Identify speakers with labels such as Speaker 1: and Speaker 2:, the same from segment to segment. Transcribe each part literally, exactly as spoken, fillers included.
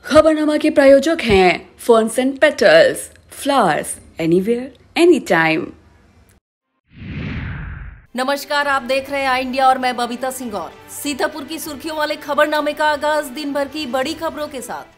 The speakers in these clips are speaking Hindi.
Speaker 1: खबरनामा के प्रायोजक हैं Ferns and Petals, flowers anywhere any time.
Speaker 2: नमस्कार, आप देख रहे हैं आई इंडिया और मैं बबीता सिंह। और सीतापुर की सुर्खियों वाले खबरनामे का आगाज दिन भर की बड़ी खबरों के साथ।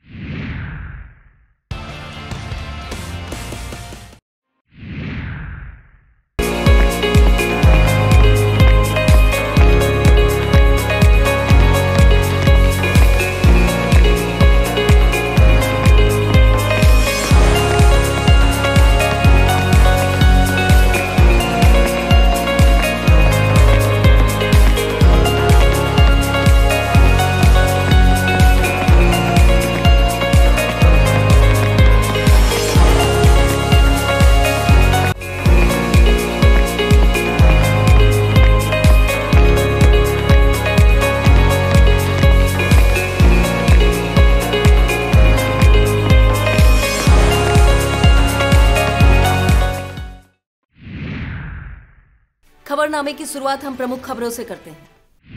Speaker 2: खबरनामे की शुरुआत हम प्रमुख खबरों से करते हैं।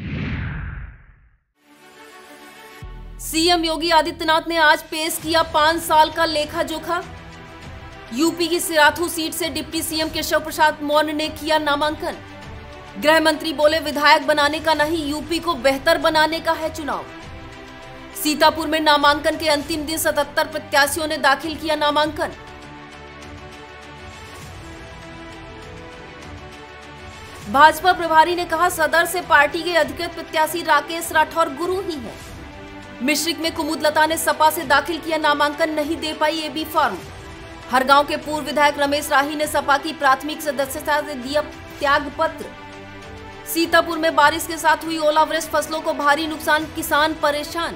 Speaker 2: सीएम योगी आदित्यनाथ ने आज पेश किया पांच साल का लेखा जोखा। यूपी की सिराथू सीट से डिप्टी सीएम केशव प्रसाद मौर्य ने किया नामांकन। गृह मंत्री बोले, विधायक बनाने का नहीं, यूपी को बेहतर बनाने का है चुनाव। सीतापुर में नामांकन के अंतिम दिन सतहत्तर प्रत्याशियों ने दाखिल किया नामांकन। भाजपा प्रभारी ने कहा, सदर से पार्टी के अधिकृत प्रत्याशी राकेश राठौर गुरु ही है। मिश्रिक में कुमुदलता ने सपा से दाखिल किया नामांकन, नहीं दे पाई एबी फॉर्म। हरगांव के पूर्व विधायक रमेश राही ने सपा की प्राथमिक सदस्यता से दिया त्याग पत्र। सीतापुर में बारिश के साथ हुई ओलावृष्टि, फसलों को भारी नुकसान, किसान परेशान।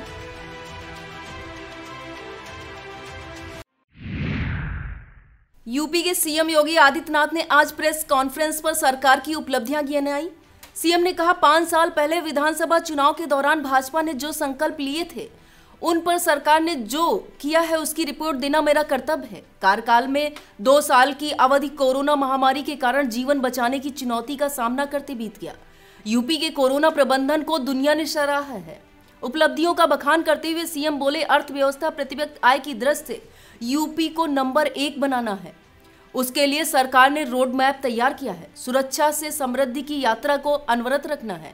Speaker 2: यूपी के सीएम योगी आदित्यनाथ ने आज प्रेस कॉन्फ्रेंस पर सरकार की उपलब्धियां गिनाई। सीएम ने कहा, पांच साल पहले विधानसभा चुनाव के दौरान भाजपा ने जो संकल्प लिए थे, उन पर सरकार ने जो किया है उसकी रिपोर्ट देना मेरा कर्तव्य है। कार्यकाल में दो साल की अवधि कोरोना महामारी के कारण जीवन बचाने की चुनौती का सामना करते बीत गया। यूपी के कोरोना प्रबंधन को दुनिया ने सराहा है। उपलब्धियों का बखान करते हुए सीएम बोले, अर्थव्यवस्था प्रतिव्यक्ति आय की दृष्टि से यूपी को नंबर एक बनाना है। उसके लिए सरकार ने रोड मैप तैयार किया है। सुरक्षा से समृद्धि की यात्रा को अनवरत रखना है।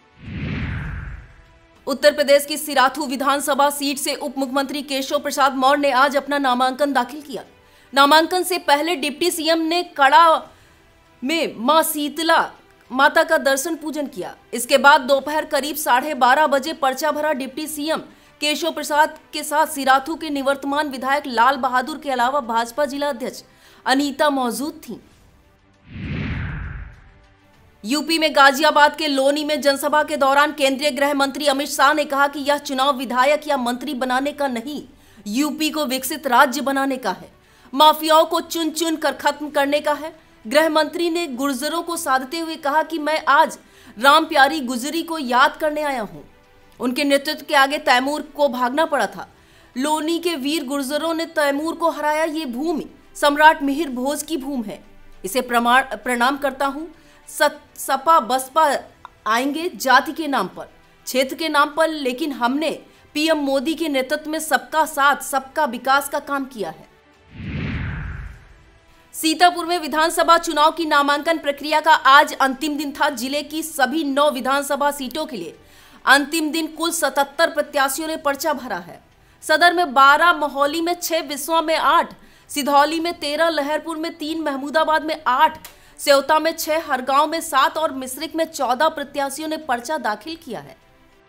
Speaker 2: उत्तर प्रदेश की सिराथू विधानसभा सीट से उप मुख्यमंत्री केशव प्रसाद मौर्य ने आज अपना नामांकन दाखिल किया। नामांकन से पहले डिप्टी सीएम ने कड़ा में मां शीतला माता का दर्शन पूजन किया। इसके बाद दोपहर करीब साढ़े बारह बजे पर्चा भरा। डिप्टी सीएम केशव प्रसाद के साथ सिराथू के निवर्तमान विधायक लाल बहादुर के अलावा भाजपा जिला अध्यक्ष अनीता मौजूद थी। यूपी में गाजियाबाद के लोनी में जनसभा के दौरान केंद्रीय गृह मंत्री अमित शाह ने कहा कि यह चुनाव विधायक या मंत्री बनाने का नहीं, यूपी को विकसित राज्य बनाने का है। माफियाओं को चुन चुन कर खत्म करने का है। गृह मंत्री ने गुर्जरों को साधते हुए कहा कि मैं आज राम प्यारी गुजरी को याद करने आया हूं। उनके नेतृत्व के आगे तैमूर को भागना पड़ा था। लोनी के वीर गुर्जरों ने तैमूर को हराया। ये भूमि सम्राट मिहिर भोज की भूमि है। इसे प्रमाण प्रणाम करता हूं। सपा बसपा आएंगे जाति के नाम पर, क्षेत्र के नाम पर, लेकिन हमने पीएम मोदी के नेतृत्व में सबका साथ सबका विकास का काम किया है। सीतापुर में विधानसभा चुनाव की नामांकन प्रक्रिया का आज अंतिम दिन था। जिले की सभी नौ विधानसभा सीटों के लिए अंतिम दिन कुल सतहत्तर प्रत्याशियों ने पर्चा भरा है। सदर में बारह, मोहाली में छह, बिस्वा में आठ, सिधौली में तेरह, लहरपुर में तीन, महमूदाबाद में आठ, सेवता में छह, हरगांव में सात और मिश्रिक में चौदह प्रत्याशियों ने पर्चा दाखिल किया है।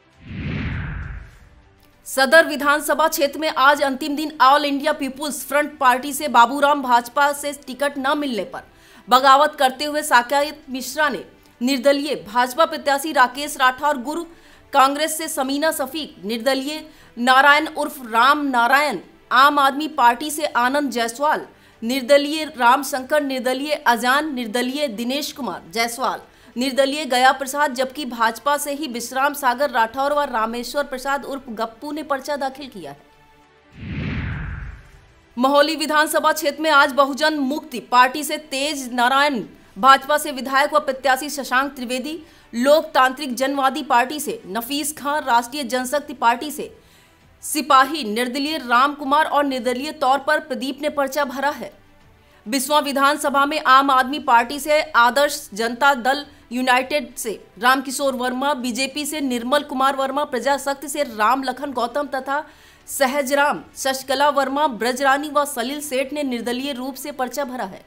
Speaker 2: सदर विधानसभा क्षेत्र में आज अंतिम दिन All India Peoples Front party से बाबूराम भाजपा से टिकट न मिलने पर बगावत करते हुए साकेत मिश्रा ने निर्दलीय, भाजपा प्रत्याशी राकेश राठौर गुरु, कांग्रेस से समीना शफीक निर्दलीय, नारायण उर्फ राम नारायण, आम आदमी पार्टी से आनंद जायसवाल निर्दलीय, रामशंकर निर्दलीय, अजान निर्दलीय, दिनेश कुमार जायसवाल निर्दलीय, गया प्रसाद, जबकि भाजपा से ही विश्राम सागर राठौर व रामेश्वर प्रसाद उर्फ गप्पू ने पर्चा दाखिल किया है। मोहाली विधानसभा क्षेत्र में आज बहुजन मुक्ति पार्टी से तेज नारायण, भाजपा से विधायक व प्रत्याशी शशांक त्रिवेदी, लोकतांत्रिक जनवादी पार्टी से नफीस खान, राष्ट्रीय जनशक्ति पार्टी से सिपाही निर्दलीय राम कुमार और निर्दलीय तौर पर प्रदीप ने पर्चा भरा है। बिस्वा विधानसभा में आम आदमी पार्टी से आदर्श जनता दल यूनाइटेड से रामकिशोर वर्मा, बीजेपी से निर्मल कुमार वर्मा, प्रजाशक्ति से राम लखन गौतम तथा सहजराम, शशकला वर्मा, ब्रजरानी व सलील सेठ ने निर्दलीय रूप से पर्चा भरा है।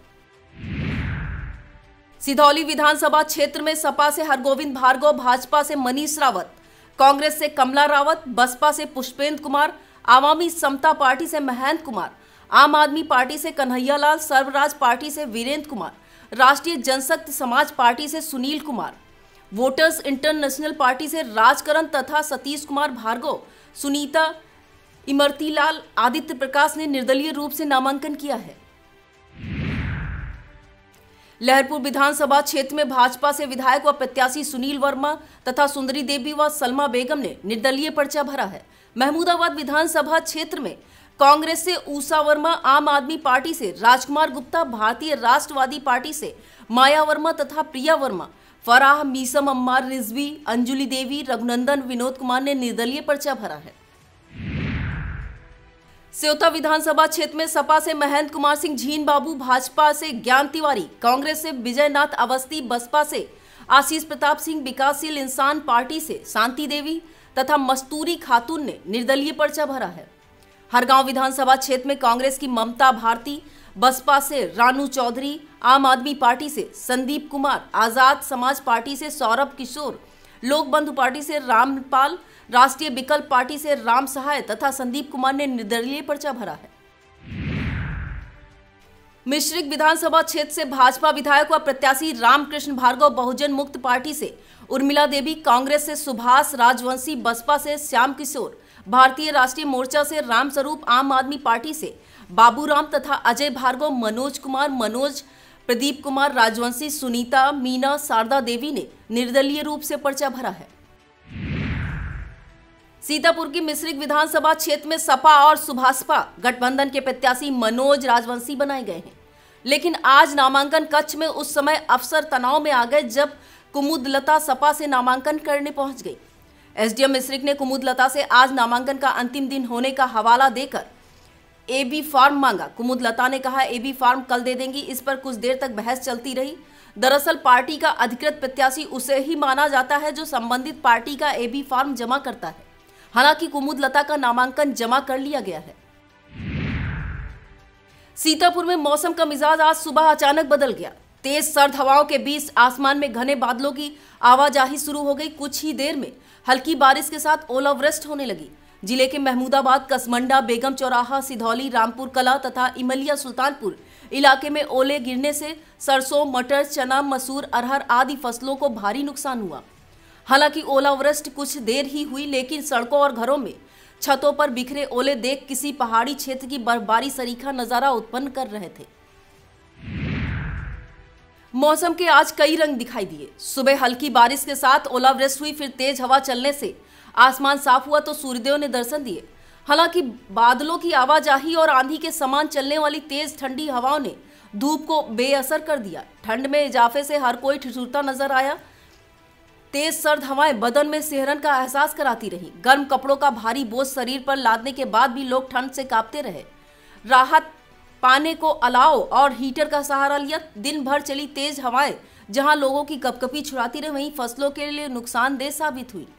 Speaker 2: सिधौली विधानसभा क्षेत्र में सपा से हरगोविंद भार्गव, भाजपा से मनीष रावत, कांग्रेस से कमला रावत, बसपा से पुष्पेंद्र कुमार, आवामी समता पार्टी से महेंद्र कुमार, आम आदमी पार्टी से कन्हैया लाल, सर्वराज पार्टी से वीरेंद्र कुमार, राष्ट्रीय जनशक्ति समाज पार्टी से Sunil Kumar, voters international party से राजकरण तथा सतीश कुमार भार्गव, सुनीता इमरतीलाल, आदित्य प्रकाश ने निर्दलीय रूप से नामांकन किया है। लहरपुर विधानसभा क्षेत्र में भाजपा से विधायक व प्रत्याशी सुनील वर्मा तथा सुंदरी देवी व सलमा बेगम ने निर्दलीय पर्चा भरा है। महमूदाबाद विधानसभा क्षेत्र में कांग्रेस से ऊषा वर्मा, आम आदमी पार्टी से राजकुमार गुप्ता, भारतीय राष्ट्रवादी पार्टी से माया वर्मा तथा प्रिया वर्मा, फराह, मीसम अम्मार रिजवी, अंजुली देवी, रघुनंदन, विनोद कुमार ने निर्दलीय पर्चा भरा है। सेवता विधानसभा क्षेत्र में सपा से महेंद्र कुमार सिंह झीन बाबू, भाजपा से ज्ञान तिवारी, कांग्रेस से विजयनाथ अवस्थी, बसपा से आशीष प्रताप सिंह, विकासशील इंसान पार्टी से शांति देवी तथा मस्तूरी खातून ने निर्दलीय पर्चा भरा है। हरगांव विधानसभा क्षेत्र में कांग्रेस की ममता भारती, बसपा से रानू चौधरी, आम आदमी पार्टी से संदीप कुमार, आजाद समाज पार्टी से सौरभ किशोर, लोक बंधु पार्टी से रामपाल, राष्ट्रीय विकल्प पार्टी से राम सहाय तथा संदीप कुमार ने निर्दलीय पर्चा भरा है। मिश्रिक विधानसभा क्षेत्र से भाजपा विधायक व प्रत्याशी रामकृष्ण भार्गव, बहुजन मुक्त पार्टी से उर्मिला देवी, कांग्रेस से सुभाष राजवंशी, बसपा से श्याम किशोर, भारतीय राष्ट्रीय मोर्चा से रामस्वरूप, आम आदमी पार्टी से बाबूराम तथा अजय भार्गव, मनोज कुमार, मनोज, प्रदीप कुमार राजवंशी, सुनीता, मीना, शारदा देवी ने निर्दलीय रूप से पर्चा भरा है। सीतापुर की मिश्रिक विधानसभा क्षेत्र में सपा और सुभासपा गठबंधन के प्रत्याशी मनोज राजवंशी बनाए गए हैं, लेकिन आज नामांकन कक्ष में उस समय अफसर तनाव में आ गए जब कुमुदलता सपा से नामांकन करने पहुंच गई। एसडीएम मिश्रिक ने कुमुदलता से आज नामांकन का अंतिम दिन होने का हवाला देकर एबी फॉर्म मांगा। कुमुदलता ने कहा एबी फॉर्म कल दे देंगी। इस पर कुछ देर तक बहस चलती रही। दरअसल पार्टी का अधिकृत प्रत्याशी उसे ही माना जाता है जो संबंधित पार्टी का एबी फॉर्म जमा करता है। हालांकि कुमुदलता का नामांकन जमा कर लिया गया है। सीतापुर में मौसम का मिजाज आज सुबह अचानक बदल गया। तेज सर्द हवाओं के बीच आसमान में घने बादलों की आवाजाही शुरू हो गई। कुछ ही देर में हल्की बारिश के साथ ओलावृष्टि होने लगी। जिले के महमूदाबाद, कसमंडा, बेगम चौराहा, सिधौली, रामपुर कला तथा इमलिया सुल्तानपुर इलाके में ओले गिरने से सरसों, मटर, चना, मसूर, अरहर आदि फसलों को भारी नुकसान हुआ। हालांकि ओलावृष्टि कुछ देर ही हुई, लेकिन सड़कों और घरों में छतों पर बिखरे ओले देख किसी पहाड़ी क्षेत्र की बर्फबारी सरीखा नजारा उत्पन्न कर रहे थे। मौसम के आज कई रंग दिखाई दिए। सुबह हल्की बारिश के साथ ओलावृष्टि हुई, फिर तेज हवा चलने से आसमान साफ हुआ तो सूर्यदेव ने दर्शन दिए। हालांकि बादलों की आवाजाही और आंधी के समान चलने वाली तेज ठंडी हवाओं ने धूप को बेअसर कर दिया। ठंड में इजाफे से हर कोई ठिठुरता नजर आया। तेज सर्द हवाएं बदन में सिहरन का एहसास कराती रही। गर्म कपड़ों का भारी बोझ शरीर पर लादने के बाद भी लोग ठंड से कांपते रहे। राहत पाने को अलाव और हीटर का सहारा लिया। दिन भर चली तेज हवाएं जहां लोगों की कपकपी छुड़ाती रही, वहीं फसलों के लिए नुकसानदेह साबित हुई।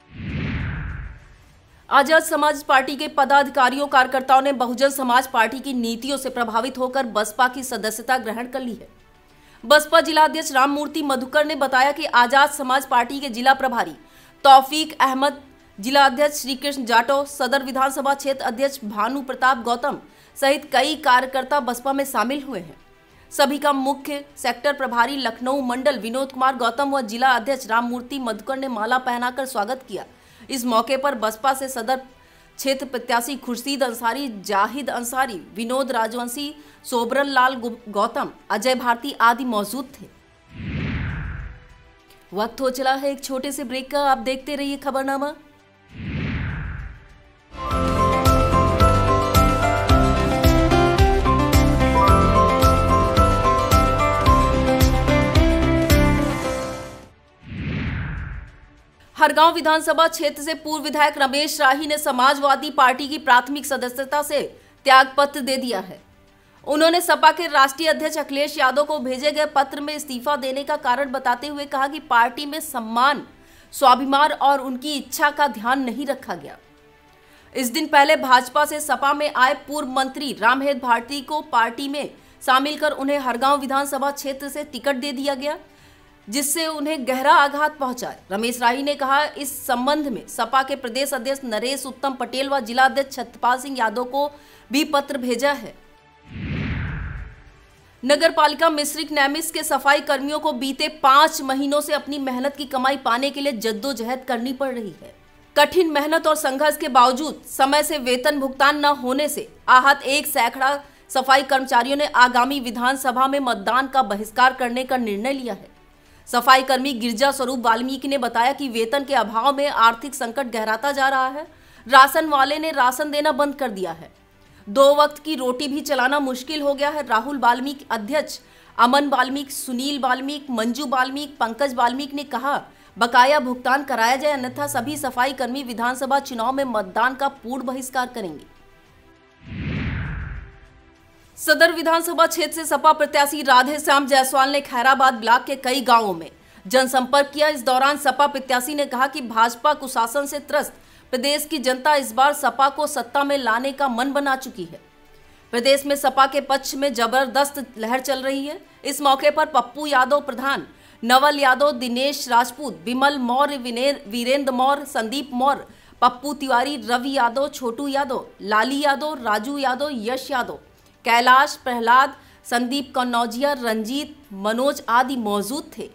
Speaker 2: आजाद समाज पार्टी के पदाधिकारियों कार्यकर्ताओं ने बहुजन समाज पार्टी की नीतियों से प्रभावित होकर बसपा की सदस्यता ग्रहण कर ली है। बसपा जिला अध्यक्ष राममूर्ति मधुकर ने बताया कि आजाद समाज पार्टी के जिला प्रभारी तौफीक अहमद, जिला अध्यक्ष श्रीकृष्ण जाटव, सदर विधानसभा क्षेत्र अध्यक्ष भानु प्रताप गौतम सहित कई कार्यकर्ता बसपा में शामिल हुए हैं। सभी का मुख्य सेक्टर प्रभारी लखनऊ मंडल विनोद कुमार गौतम व जिला अध्यक्ष राममूर्ति मधुकर ने माला पहनाकर स्वागत किया। इस मौके पर बसपा से सदर क्षेत्र प्रत्याशी खुर्शीद अंसारी, जाहिद अंसारी, विनोद राजवंशी, सोबरन लाल गौतम, अजय भारती आदि मौजूद थे। वक्त हो चला है एक छोटे से ब्रेक का। आप देखते रहिए खबरनामा। हरगांव विधानसभा क्षेत्र से पूर्व विधायक रमेश राही ने समाजवादी पार्टी की प्राथमिक सदस्यता से त्यागपत्र दे दिया है। उन्होंने सपा के राष्ट्रीय अध्यक्ष अखिलेश यादव को भेजे गए पत्र में इस्तीफा देने का कारण बताते हुए कहा कि पार्टी में सम्मान, स्वाभिमान और उनकी इच्छा का ध्यान नहीं रखा गया। इस दिन पहले भाजपा से सपा में आए पूर्व मंत्री रामहेत भारती को पार्टी में शामिल कर उन्हें हरगांव विधानसभा क्षेत्र से टिकट दे दिया गया, जिससे उन्हें गहरा आघात पहुंचा। रमेश राही ने कहा इस संबंध में सपा के प्रदेश अध्यक्ष नरेश उत्तम पटेल व जिला अध्यक्ष छत्रपाल सिंह यादव को भी पत्र भेजा है। नगर पालिका मिश्रिक नैमिष के सफाई कर्मियों को बीते पांच महीनों से अपनी मेहनत की कमाई पाने के लिए जद्दोजहद करनी पड़ रही है। कठिन मेहनत और संघर्ष के बावजूद समय से वेतन भुगतान न होने से आहत एक सैकड़ा सफाई कर्मचारियों ने आगामी विधानसभा में मतदान का बहिष्कार करने का निर्णय लिया है। सफाई कर्मी गिरजा स्वरूप वाल्मीकि ने बताया कि वेतन के अभाव में आर्थिक संकट गहराता जा रहा है। राशन वाले ने राशन देना बंद कर दिया है। दो वक्त की रोटी भी चलाना मुश्किल हो गया है। राहुल वाल्मीकि, अध्यक्ष अमन वाल्मीकि, सुनील वाल्मीकि, मंजू वाल्मीकि, पंकज वाल्मीकि ने कहा बकाया भुगतान कराया जाए, अन्यथा सभी सफाई कर्मी विधानसभा चुनाव में मतदान का पूर्ण बहिष्कार करेंगे। सदर विधानसभा क्षेत्र से सपा प्रत्याशी राधे श्याम जायसवाल ने खैराबाद ब्लॉक के कई गांवों में जनसंपर्क किया। इस दौरान सपा प्रत्याशी ने कहा कि भाजपा कुशासन से त्रस्त प्रदेश की जनता इस बार सपा को सत्ता में लाने का मन बना चुकी है। प्रदेश में सपा के पक्ष में जबरदस्त लहर चल रही है। इस मौके पर पप्पू यादव प्रधान, नवल यादव, दिनेश राजपूत, विमल मौर्य, वीरेंद्र मौर्य, संदीप मौर्य, पप्पू तिवारी, रवि यादव, छोटू यादव, लाली यादव, राजू यादव, यश यादव, कैलाश, प्रहलाद, संदीप कन्नौजिया, रंजीत, मनोज आदि मौजूद थे।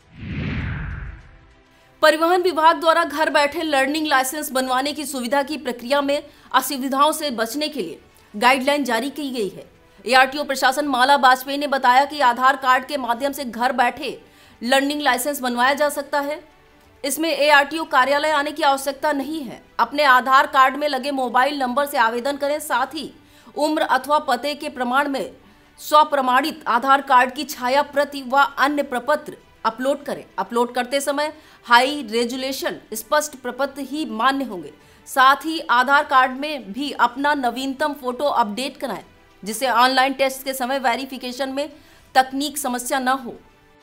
Speaker 2: परिवहन विभाग द्वारा घर बैठे लर्निंग लाइसेंस बनवाने की सुविधा की प्रक्रिया में असुविधाओं से बचने के लिए गाइडलाइन जारी की गई है। एआरटीओ प्रशासन माला वाजपेयी ने बताया कि आधार कार्ड के माध्यम से घर बैठे लर्निंग लाइसेंस बनवाया जा सकता है। इसमें एआरटीओ कार्यालय आने की आवश्यकता नहीं है। अपने आधार कार्ड में लगे मोबाइल नंबर से आवेदन करें। साथ ही उम्र अथवा पते के प्रमाण में स्वप्रमाणित आधार कार्ड की छाया प्रति व अन्य प्रपत्र अपलोड करें। अपलोड करते समय हाई रेजुलेशन स्पष्ट प्रपत्र ही मान्य होंगे। साथ ही आधार कार्ड में भी अपना नवीनतम फोटो अपडेट कराएं, जिससे ऑनलाइन टेस्ट के समय वेरिफिकेशन में तकनीक समस्या न हो।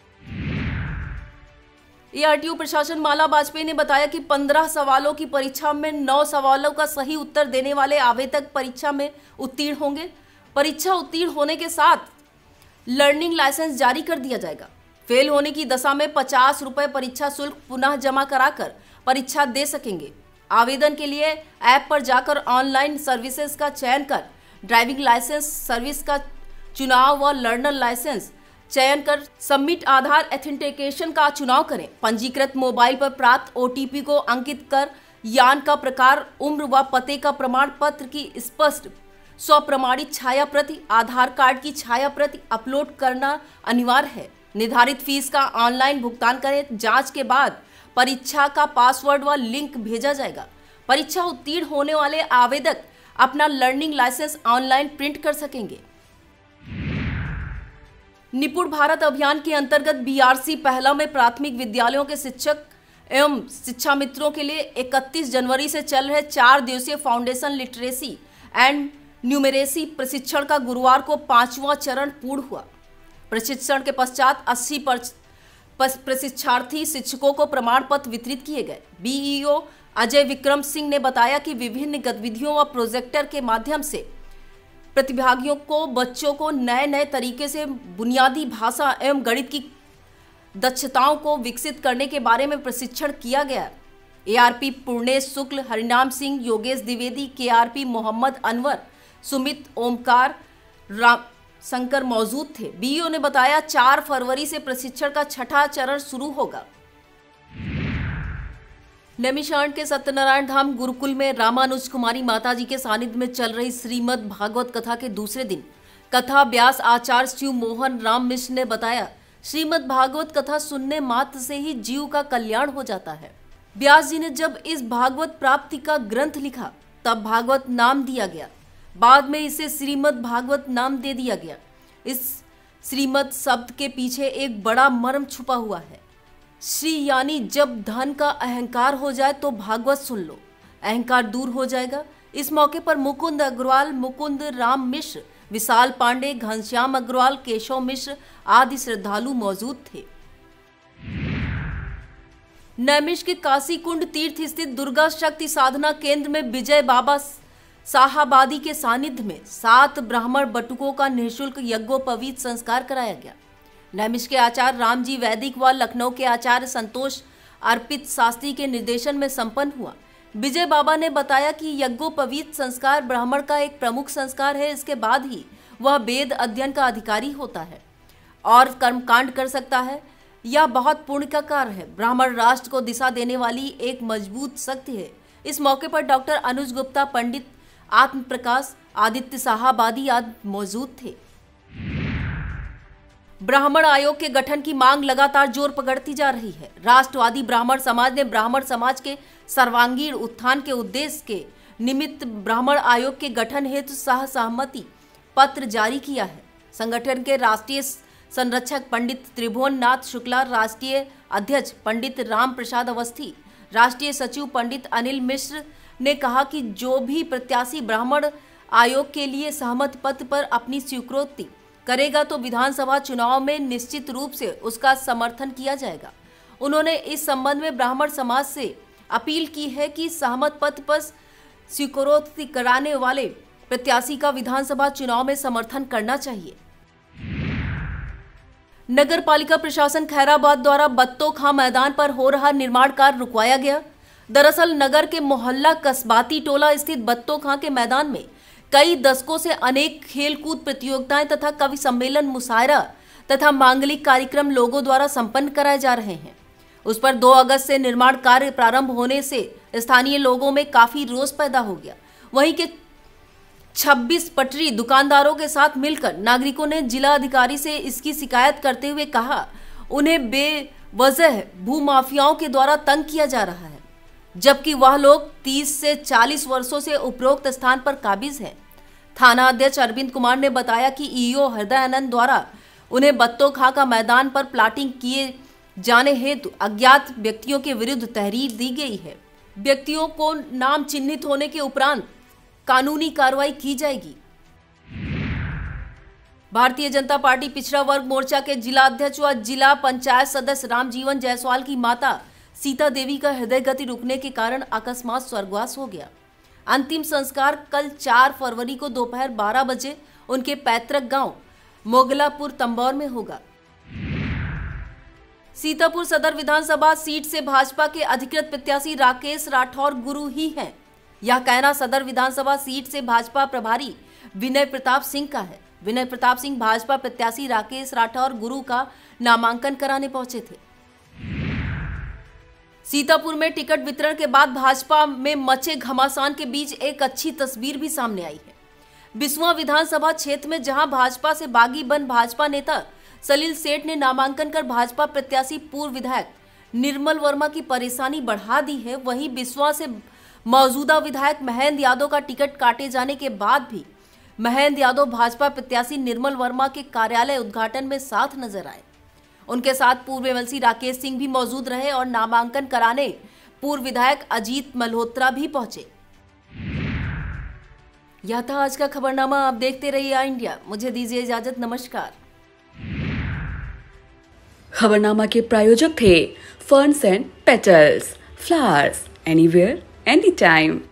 Speaker 2: एआरटीओ प्रशासन माला वाजपेयी ने बताया कि पंद्रह सवालों की परीक्षा में नौ सवालों का सही उत्तर देने वाले आवेदक परीक्षा में उत्तीर्ण होंगे। परीक्षा उत्तीर्ण होने के साथ लर्निंग लाइसेंस जारी कर दिया जाएगा। फेल होने की दशा में पचास रुपए परीक्षा शुल्क पुनः जमा कराकर परीक्षा दे सकेंगे। आवेदन के लिए ऐप पर जाकर ऑनलाइन सर्विसेज का चयन कर ड्राइविंग लाइसेंस सर्विस का चुनाव व लर्नर लाइसेंस चयन कर सबमिट आधार एथेंटिकेशन का चुनाव करें। पंजीकृत मोबाइल पर प्राप्त ओटीपी को अंकित कर यान का प्रकार, उम्र व पते का प्रमाण पत्र की स्पष्ट स्वप्रमाणित छाया प्रति, आधार कार्ड की छाया प्रति अपलोड करना अनिवार्य है। निर्धारित फीस का ऑनलाइन भुगतान करें। जांच के बाद परीक्षा का पासवर्ड व लिंक भेजा जाएगा। परीक्षा उत्तीर्ण होने वाले आवेदक अपना लर्निंग लाइसेंस ऑनलाइन प्रिंट कर सकेंगे। निपुण भारत अभियान के अंतर्गत बीआरसी पहला में प्राथमिक विद्यालयों के शिक्षक एवं शिक्षा मित्रों के लिए इकतीस जनवरी से चल रहे चार दिवसीय फाउंडेशन लिटरेसी एंड न्यूमेरेसी प्रशिक्षण का गुरुवार को पांचवां चरण पूर्ण हुआ। प्रशिक्षण के पश्चात अस्सी प्रशिक्षार्थी शिक्षकों को प्रमाण पत्र वितरित किए गए। बीईओ अजय विक्रम सिंह ने बताया कि विभिन्न गतिविधियों व प्रोजेक्टर के माध्यम से प्रतिभागियों को बच्चों को नए नए तरीके से बुनियादी भाषा एवं गणित की दक्षताओं को विकसित करने के बारे में प्रशिक्षण किया गया। एआरपी पूर्णेश शुक्ल, हरिनाम सिंह, योगेश द्विवेदी, केआरपी मोहम्मद अनवर, सुमित, ओमकार, राम शंकर मौजूद थे। बीईओ ने बताया चार फरवरी से प्रशिक्षण का छठा चरण शुरू होगा। नैमिषारण्य के सत्यनारायण धाम गुरुकुल में रामानुज कुमारी माताजी के सानिध्य में चल रही श्रीमद् भागवत कथा के दूसरे दिन कथा व्यास आचार्य शिव मोहन राम मिश्र ने बताया, श्रीमद् भागवत कथा सुनने मात्र से ही जीव का कल्याण हो जाता है। व्यास जी ने जब इस भागवत प्राप्ति का ग्रंथ लिखा तब भागवत नाम दिया गया। बाद में इसे श्रीमद् भागवत नाम दे दिया गया। इस श्रीमद् शब्द के पीछे एक बड़ा मर्म छुपा हुआ है। श्री यानी जब धन का अहंकार हो जाए तो भागवत सुन लो, अहंकार दूर हो जाएगा। इस मौके पर मुकुंद अग्रवाल, मुकुंद राम मिश्र, विशाल पांडे, घनश्याम अग्रवाल, केशव मिश्र आदि श्रद्धालु मौजूद थे। नैमिष के काशी कुंड तीर्थ स्थित दुर्गा शक्ति साधना केंद्र में विजय बाबा साहाबादी के सानिध्य में सात ब्राह्मण बटुकों का निःशुल्क यज्ञोपवीत संस्कार कराया गया। नैमिष के आचार्य रामजी वैदिक व लखनऊ के आचार्य संतोष अर्पित शास्त्री के निर्देशन में संपन्न हुआ। विजय बाबा ने बताया कि यज्ञोपवीत संस्कार ब्राह्मण का एक प्रमुख संस्कार है। इसके बाद ही वह वेद अध्ययन का अधिकारी होता है और कर्मकांड कर सकता है। यह बहुत पुण्य का कार्य है। ब्राह्मण राष्ट्र को दिशा देने वाली एक मजबूत शक्ति है। इस मौके पर डॉक्टर अनुज गुप्ता, पंडित आत्म प्रकाश, आदित्य साहाबादी आदि मौजूद थे। ब्राह्मण आयोग के गठन की मांग लगातार जोर पकड़ती जा रही है। राष्ट्रवादी ब्राह्मण समाज ने ब्राह्मण समाज के सर्वांगीण उत्थान के उद्देश्य के निमित्त ब्राह्मण आयोग के गठन हेतु सह सहमति पत्र जारी किया है। संगठन के राष्ट्रीय संरक्षक पंडित त्रिभुवन नाथ शुक्ला, राष्ट्रीय अध्यक्ष पंडित राम प्रसाद अवस्थी, राष्ट्रीय सचिव पंडित अनिल मिश्र ने कहा कि जो भी प्रत्याशी ब्राह्मण आयोग के लिए सहमति पत्र पर अपनी स्वीकृति करेगा तो विधानसभा चुनाव में निश्चित रूप से उसका समर्थन किया जाएगा। उन्होंने इस संबंध में ब्राह्मण समाज से अपील की है कि सहमति पत्र पर स्वीकृति कराने वाले प्रत्याशी का विधानसभा चुनाव में समर्थन करना चाहिए। नगर पालिका प्रशासन खैराबाद द्वारा बत्तो खां मैदान पर हो रहा निर्माण कार्य रुकवाया गया। दरअसल नगर के मोहल्ला कस्बाती टोला स्थित बत्तो खां के मैदान में कई दशकों से अनेक खेलकूद प्रतियोगिताएं तथा कवि सम्मेलन, मुशायरा तथा मांगलिक कार्यक्रम लोगों द्वारा संपन्न कराए जा रहे हैं। उस पर दो अगस्त से निर्माण कार्य प्रारंभ होने से स्थानीय लोगों में काफी रोष पैदा हो गया। वहीं के छब्बीस पटरी दुकानदारों के साथ मिलकर नागरिकों ने जिला अधिकारी से इसकी शिकायत करते हुए कहा उन्हें बेवजह भूमाफियाओं के द्वारा तंग किया जा रहा है, जबकि वह लोग तीस से चालीस वर्षों से उपरोक्त स्थान पर काबिज हैं। थाना अध्यक्ष अरविंद कुमार ने बताया कि ईओ हृदय आनंद द्वारा उन्हें बत्तो खां का मैदान पर प्लाटिंग किए जाने हेतु अज्ञात व्यक्तियों के विरुद्ध तहरीर दी गई है। व्यक्तियों को नाम चिन्हित होने के उपरांत कानूनी कार्रवाई की जाएगी। भारतीय जनता पार्टी पिछड़ा वर्ग मोर्चा के जिला अध्यक्ष व जिला पंचायत सदस्य रामजीवन जायसवाल की माता सीता देवी का हृदय गति रुकने के कारण अकस्मात स्वर्गवास हो गया। अंतिम संस्कार कल चार फरवरी को दोपहर बारह बजे उनके पैतृक गांव मोगलापुर तंबौर में होगा। सीतापुर सदर विधानसभा सीट से भाजपा के अधिकृत प्रत्याशी राकेश राठौर गुरु ही हैं। यह कहना सदर विधानसभा सीट से भाजपा प्रभारी विनय प्रताप सिंह का है। विनय प्रताप सिंह भाजपा प्रत्याशी राकेश राठौर गुरु का नामांकन कराने पहुंचे थे। सीतापुर में टिकट वितरण के बाद भाजपा में मचे घमासान के बीच एक अच्छी तस्वीर भी सामने आई है। बिस्वा विधानसभा क्षेत्र में जहां भाजपा से बागी बन भाजपा नेता सलील सेठ ने नामांकन कर भाजपा प्रत्याशी पूर्व विधायक निर्मल वर्मा की परेशानी बढ़ा दी है, वहीं बिस्वा से मौजूदा विधायक महेंद्र यादव का टिकट काटे जाने के बाद भी महेंद्र यादव भाजपा प्रत्याशी निर्मल वर्मा के कार्यालय उद्घाटन में साथ नजर आए। उनके साथ पूर्व एमएलसी राकेश सिंह भी मौजूद रहे और नामांकन कराने पूर्व विधायक अजीत मल्होत्रा भी पहुंचे। यह था आज का खबरनामा। आप देखते रहिए आई इंडिया। मुझे दीजिए इजाजत। नमस्कार।
Speaker 1: खबरनामा के प्रायोजक थे Ferns and Petals, flowers anywhere any time.